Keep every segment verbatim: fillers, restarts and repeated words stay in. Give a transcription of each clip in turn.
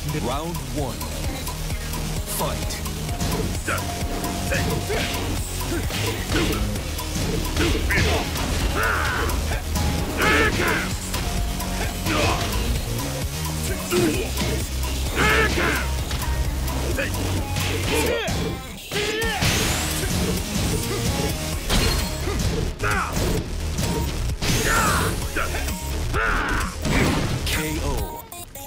Round one. Fight. K O.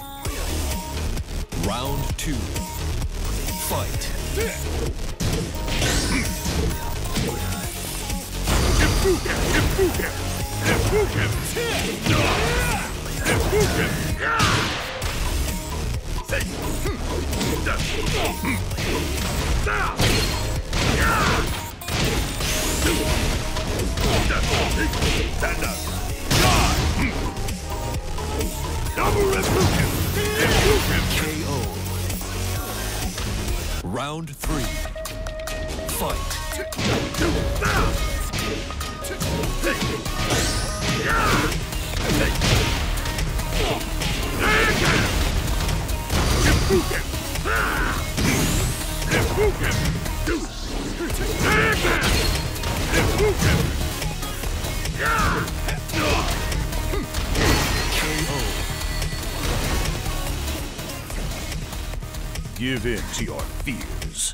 Round two. Fight. Stand up. Double K O. Round three. Fight. Give in to your fears.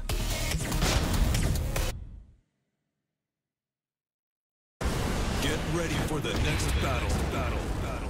Get ready for the next battle. Battle. Battle.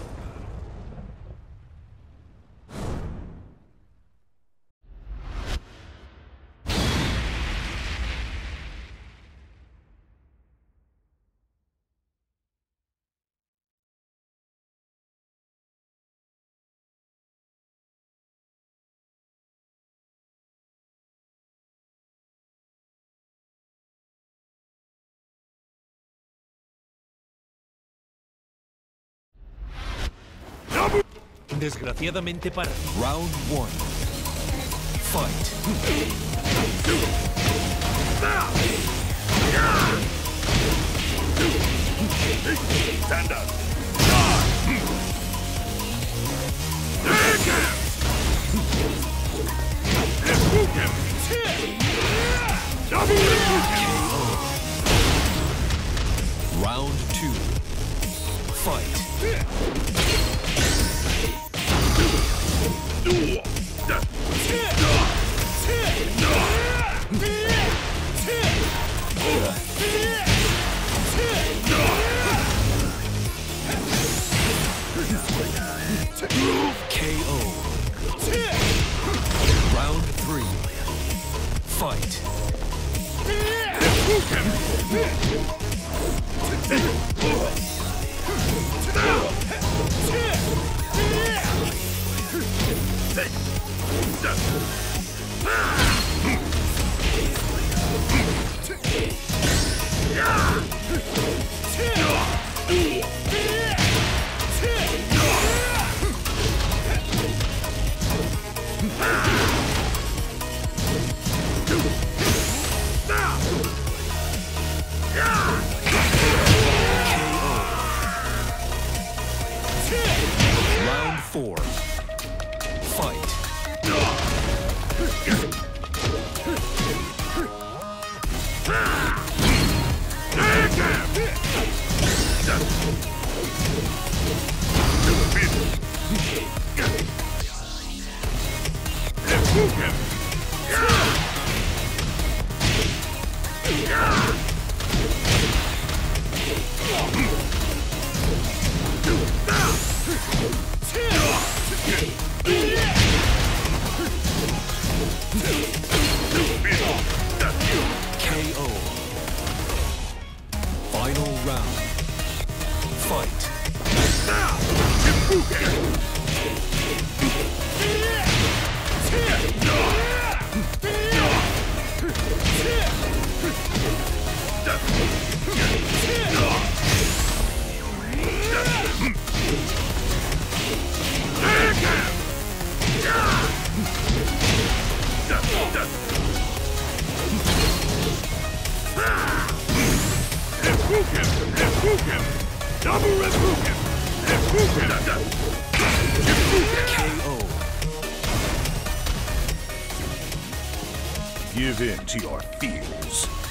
Desgraciadamente para ti. Round one. Fight. Stand up. Round two. Fight. K O. Round three. Fight. Round four. Fight. K O. Final round. Fight. Double Reppuken! K O. Give in to your fears.